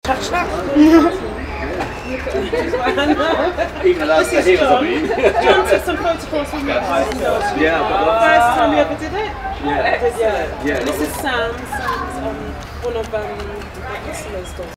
Touch that. Even though This is John. John took some photographs with me. Yeah, but First time you ever did it? yeah. Yeah. Yeah. This is Sam. Sam's one of Ursula's daughters.